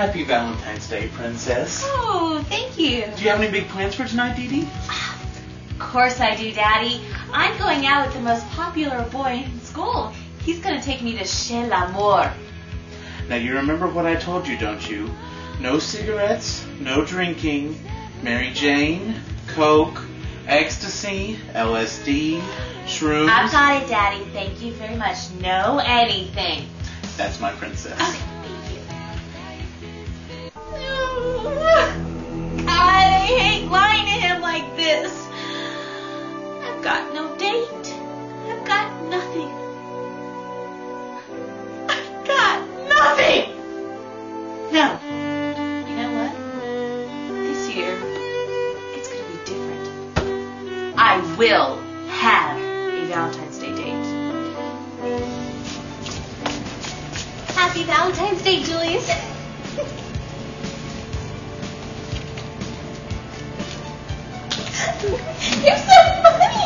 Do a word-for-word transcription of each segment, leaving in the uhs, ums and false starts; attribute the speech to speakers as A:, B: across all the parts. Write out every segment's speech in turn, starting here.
A: Happy Valentine's Day, Princess.
B: Oh, thank you.
A: Do you have any big plans for tonight, Dee Dee?
B: Of course I do, Daddy. I'm going out with the most popular boy in school. He's going to take me to Chez l'Amour.
A: Now, you remember what I told you, don't you? No cigarettes, no drinking, Mary Jane, Coke, ecstasy, L S D, shrooms.
B: I've got it, Daddy. Thank you very much. No anything.
A: That's my princess.
B: Okay, thank you. God, I hate lying to him like this. I've got no date. I've got nothing. I've got nothing.
A: No.
B: You know what? This year, it's going to be different. I will have a Valentine's Day date. Happy Valentine's Day, Julius. You're so funny.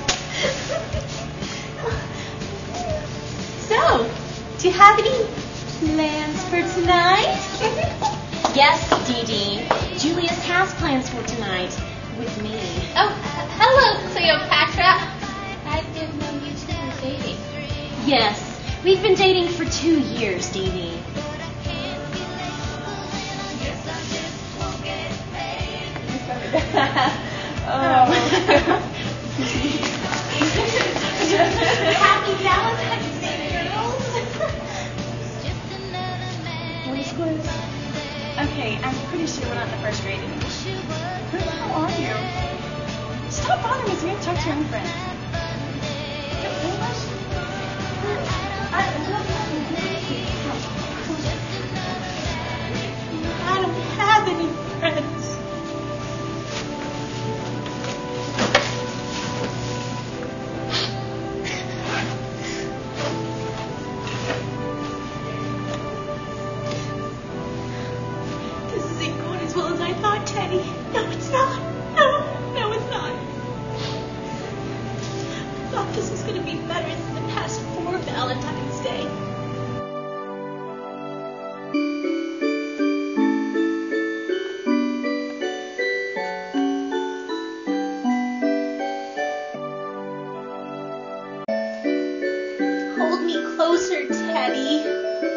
B: So, do you have any plans for tonight?
C: Yes, Dee Dee. Julius has plans for tonight with me.
D: Oh, h- hello, Cleopatra. I didn't know you two were dating.
C: Yes, we've been dating for two years, Dee Dee.
B: Happy Valentine's Day, girls.
E: Where's Liz? Okay, I'm pretty sure we're not in the first grade anymore. Who the hell are you? Stop bothering me so you can talk to your own friends. English? I
B: I don't have any friends. This isn't going as well as I thought, Teddy. No, it's not. No, no, it's not. I thought this was going to be better than the past four Valentine's Day. Hold me closer, Teddy.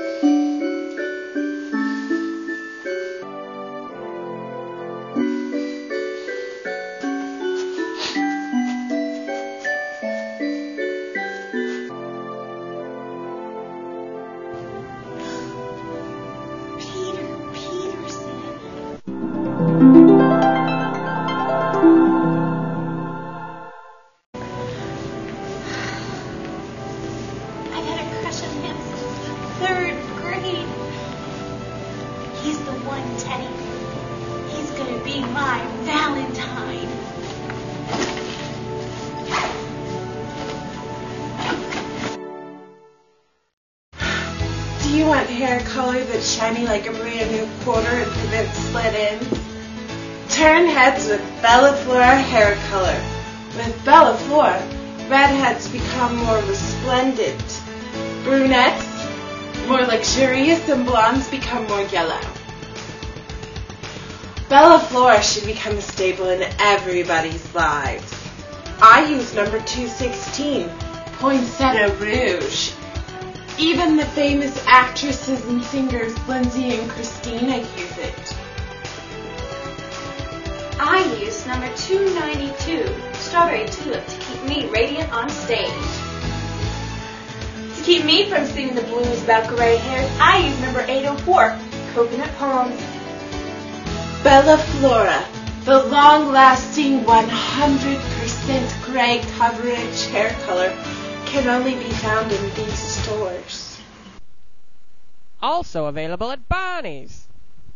B: Peter Peterson. I had a crush on him since third grade. He's the one, Teddy. He's gonna be my Valentine.
F: Do you want hair color that's shiny like a brand new quarter and prevents split ends? Turn heads with Bella Flora hair color. With Bella Flora, redheads become more resplendent. Brunettes, more luxurious, and blondes become more yellow. Bella Flora should become a staple in everybody's lives. I use number two sixteen, Poinsettia Rouge. Even the famous actresses and singers Lindsay and Christina use it.
C: I use number two ninety-two, Strawberry Tulip, to keep me radiant on stage.
E: To keep me from singing the blues about gray hairs, I use number eight oh four, Coconut Palms.
F: Bella Flora, the long-lasting one hundred percent gray coverage hair color, can only be found in these stores.
G: Also available at Barney's.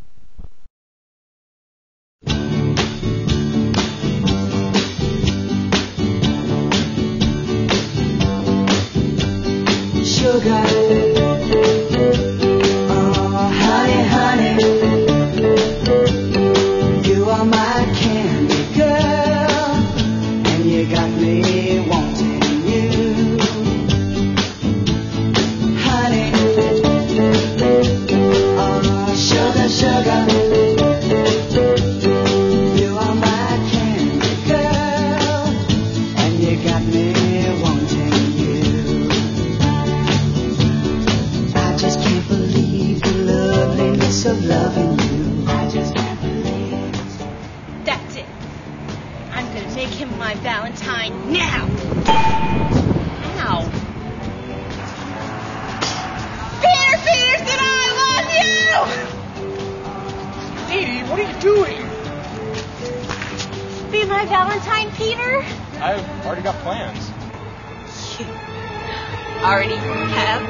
H: Sugar, oh honey, honey, you are my candy girl, and you got me wanting you, honey, oh sugar,
C: my Valentine, Peter?
I: I've already got plans.
C: You already have?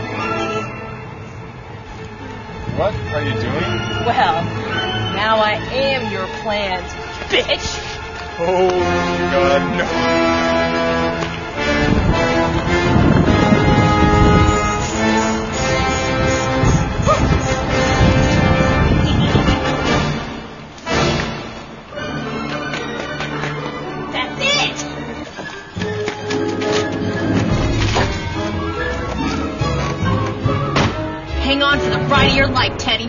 I: What are you doing?
G: Well, now I am your plans, bitch.
I: Oh, God, no.
C: Hang on for the ride of your life, Teddy.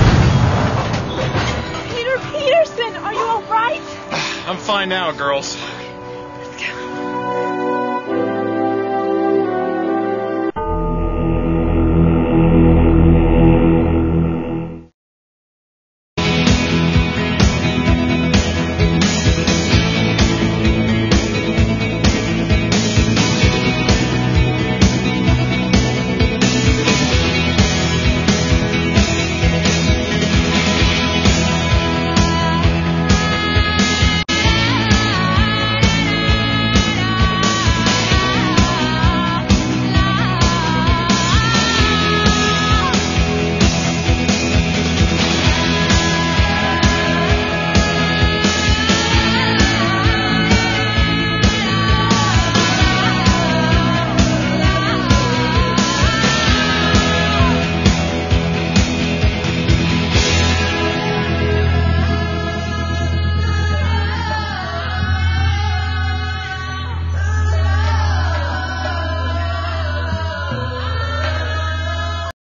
I: I'm fine now, girls.